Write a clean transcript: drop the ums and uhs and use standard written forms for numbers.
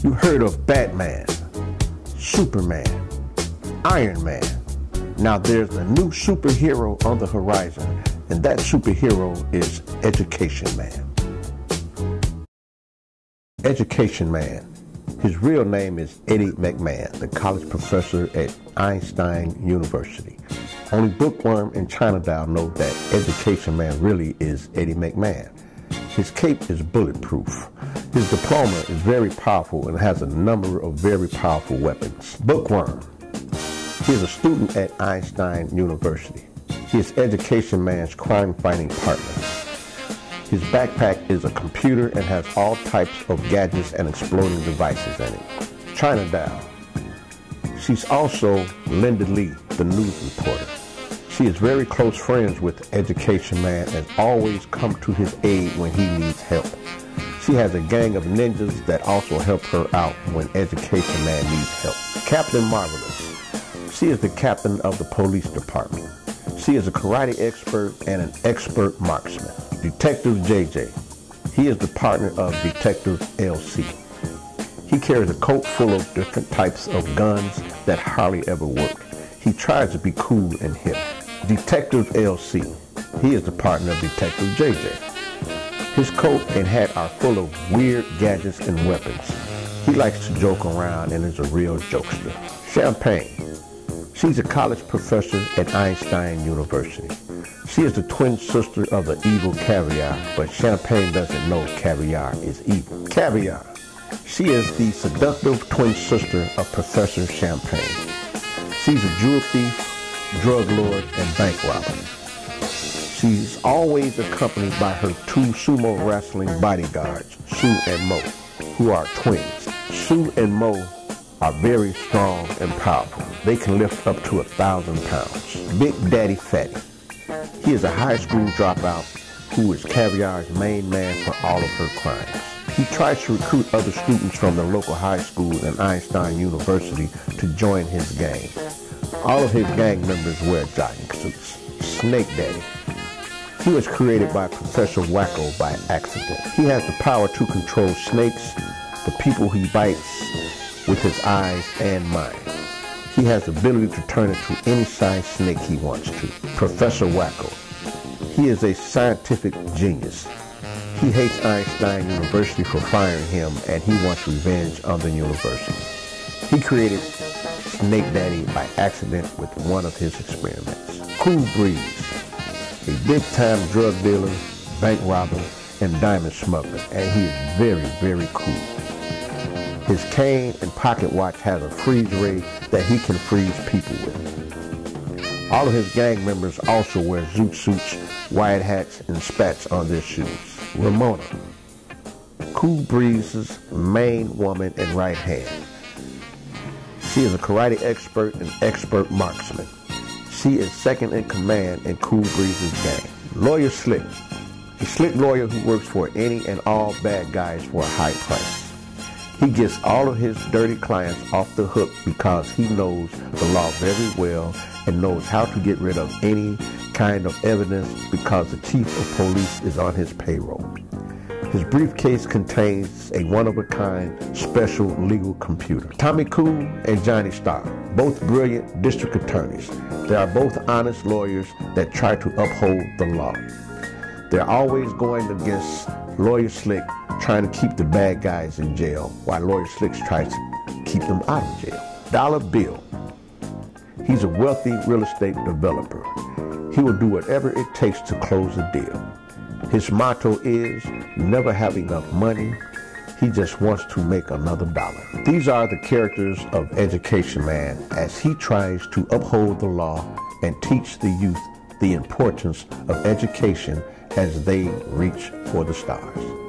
You heard of Batman, Superman, Iron Man. Now there's a new superhero on the horizon, and that superhero is Education Man. Education Man. His real name is Eddie McMahon, the college professor at Einstein University. Only bookworm and China Doll know that Education Man really is Eddie McMahon. His cape is bulletproof. His diploma is very powerful and has a number of very powerful weapons. Bookworm. He is a student at Einstein University. He is Education Man's crime-fighting partner. His backpack is a computer and has all types of gadgets and exploding devices in it. China Doll. She's also Linda Lee, the news reporter. She is very close friends with Education Man and always come to his aid when he needs help. She has a gang of ninjas that also help her out when Education Man needs help. Captain Marvelous. She is the captain of the police department. She is a karate expert and an expert marksman. Detective JJ. He is the partner of Detective LC. He carries a coat full of different types of guns that hardly ever work. He tries to be cool and hip. Detective LC. He is the partner of Detective JJ. His coat and hat are full of weird gadgets and weapons. He likes to joke around and is a real jokester. Champagne. She's a college professor at Einstein University. She is the twin sister of the evil Caviar, but Champagne doesn't know Caviar is evil. Caviar. She is the seductive twin sister of Professor Champagne. She's a jewel thief, drug lord, and bank robber. She's always accompanied by her two sumo wrestling bodyguards, Sue and Mo, who are twins. Sue and Mo are very strong and powerful. They can lift up to 1,000 pounds. Big Daddy Fatty. He is a high school dropout who is Caviar's main man for all of her crimes. He tries to recruit other students from the local high school and Einstein University to join his gang. All of his gang members wear jogging suits. Snake Daddy. He was created by Professor Wacko by accident. He has the power to control snakes, the people he bites, with his eyes and mind. He has the ability to turn into any size snake he wants to. Professor Wacko. He is a scientific genius. He hates Einstein University for firing him, and he wants revenge on the university. He created Snake Daddy by accident with one of his experiments. Cool Breeze. A big-time drug dealer, bank robber, and diamond smuggler, and he is very, very cool. His cane and pocket watch has a freeze ray that he can freeze people with. All of his gang members also wear zoot suits, wide hats, and spats on their shoes. Ramona. Cool Breeze's main woman and right hand. She is a karate expert and expert marksman. She is second in command in Cool Breeze's gang. Lawyer Slick. A slick lawyer who works for any and all bad guys for a high price. He gets all of his dirty clients off the hook because he knows the law very well and knows how to get rid of any kind of evidence because the chief of police is on his payroll. His briefcase contains a one-of-a-kind special legal computer. Tommy Cool and Johnny Starr, both brilliant district attorneys. They are both honest lawyers that try to uphold the law. They're always going against Lawyer Slick, trying to keep the bad guys in jail, while Lawyer Slick tries to keep them out of jail. Dollar Bill. He's a wealthy real estate developer. He will do whatever it takes to close a deal. His motto is, never have enough money. He just wants to make another dollar. These are the characters of Education Man as he tries to uphold the law and teach the youth the importance of education as they reach for the stars.